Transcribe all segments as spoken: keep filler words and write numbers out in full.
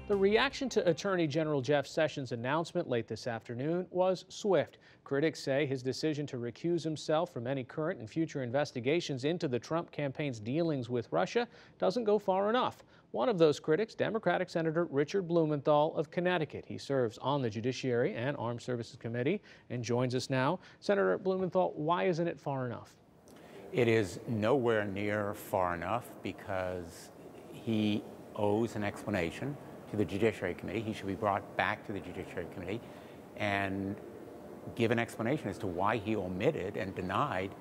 The reaction to Attorney General Jeff Sessions' announcement late this afternoon was swift. Critics say his decision to recuse himself from any current and future investigations into the Trump campaign's dealings with Russia doesn't go far enough. One of those critics, Democratic Senator Richard Blumenthal of Connecticut. He serves on the Judiciary and Armed Services Committee and joins us now. Senator Blumenthal, why isn't it far enough? It is nowhere near far enough because he owes an explanation to the Judiciary Committee. He should be brought back to the Judiciary Committee and give an explanation as to why he omitted and denied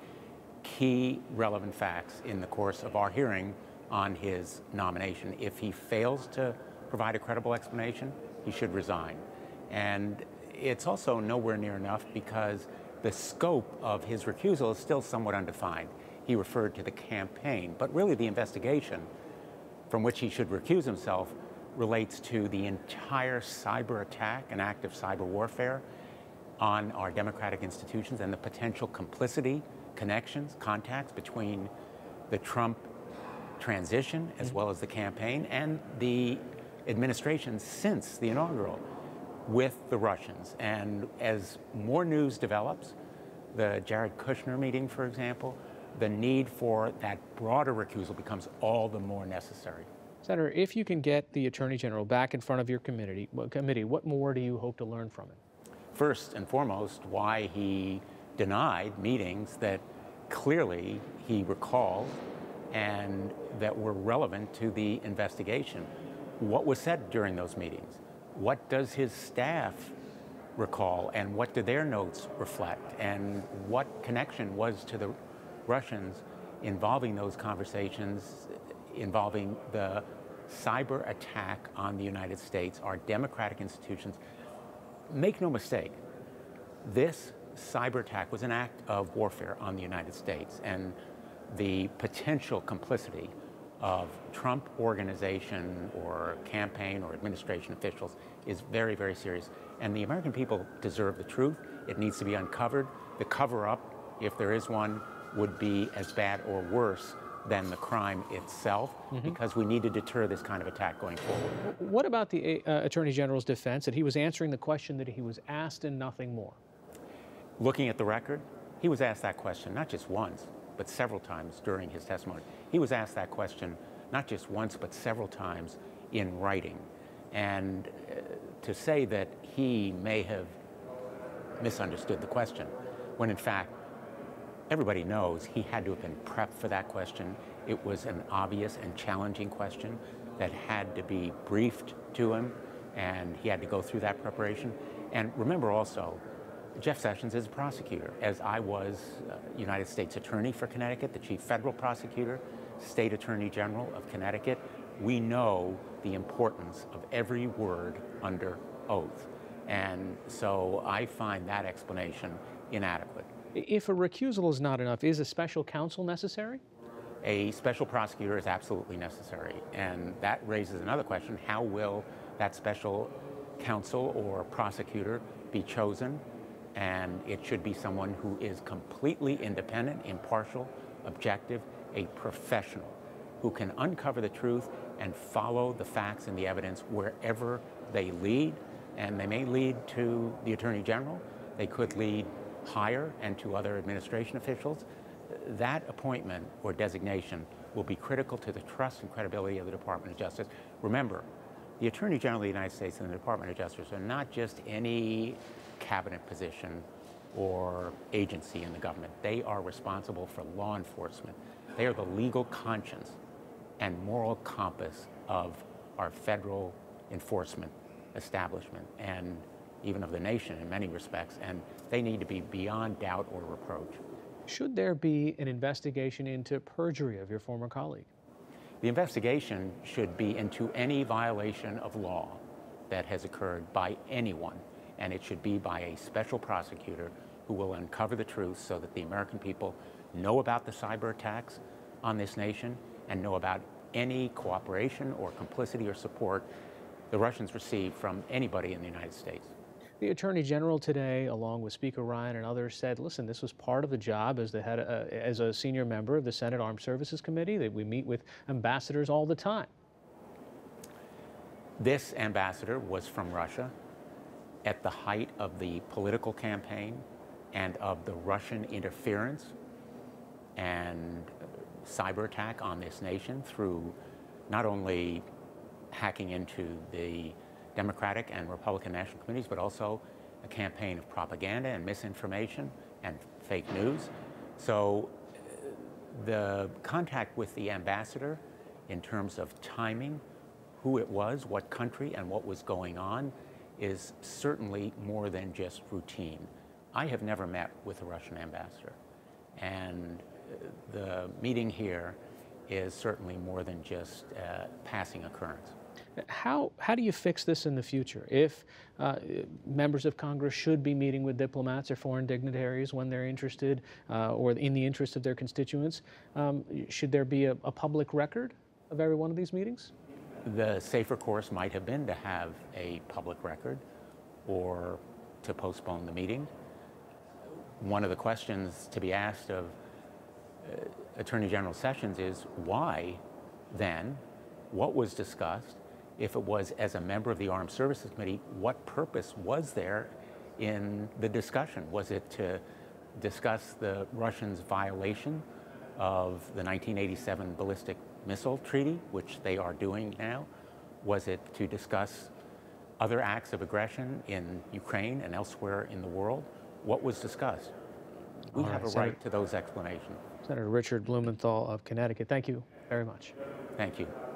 key relevant facts in the course of our hearing on his nomination. If he fails to provide a credible explanation, he should resign. And it's also nowhere near enough because the scope of his recusal is still somewhat undefined. He referred to the campaign, but really the investigation from which he should recuse himself relates to the entire cyber attack and act of cyber warfare on our democratic institutions and the potential complicity, connections, contacts between the Trump transition as well as the campaign and the administration since the inaugural with the Russians. And as more news develops, the Jared Kushner meeting, for example, the need for that broader recusal becomes all the more necessary. Senator, if you can get the Attorney General back in front of your committee, committee, what more do you hope to learn from it? First and foremost, why he denied meetings that clearly he recalled and that were relevant to the investigation. What was said during those meetings? What does his staff recall, and what do their notes reflect? And what connection was to the Russians involving those conversations, involving the cyber attack on the United States, our democratic institutions? Make no mistake, this cyber attack was an act of warfare on the United States, and the potential complicity of Trump organization or campaign or administration officials is very, very serious. And the American people deserve the truth. It needs to be uncovered. The cover-up, if there is one, would be as bad or worse than the crime itself, mm-hmm. because we need to deter this kind of attack going forward. What about the uh, Attorney General's defense that he was answering the question that he was asked and nothing more? Looking at the record, he was asked that question not just once, but several times during his testimony. He was asked that question not just once, but several times in writing. And uh, to say that he may have misunderstood the question, when in fact, everybody knows he had to have been prepped for that question. It was an obvious and challenging question that had to be briefed to him, and he had to go through that preparation. And remember also, Jeff Sessions is a prosecutor, as I was uh, United States Attorney for Connecticut, the Chief Federal Prosecutor, State Attorney General of Connecticut. We know the importance of every word under oath. And so I find that explanation inadequate. If a recusal is not enough, is a special counsel necessary? A special prosecutor is absolutely necessary. And that raises another question. How will that special counsel or prosecutor be chosen? And it should be someone who is completely independent, impartial, objective, a professional, who can uncover the truth and follow the facts and the evidence wherever they lead. And they may lead to the Attorney General. They could lead higher and to other administration officials. That appointment or designation will be critical to the trust and credibility of the Department of Justice. Remember, the Attorney General of the United States and the Department of Justice are not just any cabinet position or agency in the government. They are responsible for law enforcement. They are the legal conscience and moral compass of our federal enforcement establishment and even of the nation in many respects, and they need to be beyond doubt or reproach. Should there be an investigation into perjury of your former colleague? The investigation should be into any violation of law that has occurred by anyone, and it should be by a special prosecutor who will uncover the truth so that the American people know about the cyber attacks on this nation and know about any cooperation or complicity or support the Russians receive from anybody in the United States. The Attorney General today, along with Speaker Ryan and others, said, listen, this was part of the job as the head, uh, as a senior member of the Senate Armed Services Committee, that we meet with ambassadors all the time. This ambassador was from Russia at the height of the political campaign and of the Russian interference and cyber attack on this nation through not only hacking into the Democratic and Republican National Committees, but also a campaign of propaganda and misinformation and fake news. So the contact with the ambassador in terms of timing, who it was, what country, and what was going on is certainly more than just routine. I have never met with a Russian ambassador, and the meeting here is certainly more than just a passing occurrence. How, how do you fix this in the future? If uh, members of Congress should be meeting with diplomats or foreign dignitaries when they're interested uh, or in the interest of their constituents, um, should there be a, a public record of every one of these meetings? The safer course might have been to have a public record or to postpone the meeting. One of the questions to be asked of uh, Attorney General Sessions is why then, what was discussed? If it was as a member of the Armed Services Committee, what purpose was there in the discussion? Was it to discuss the Russians' violation of the nineteen eighty-seven Ballistic Missile Treaty, which they are doing now? Was it to discuss other acts of aggression in Ukraine and elsewhere in the world? What was discussed? We All have right, a right to those explanations. Senator Richard Blumenthal of Connecticut, thank you very much. Thank you.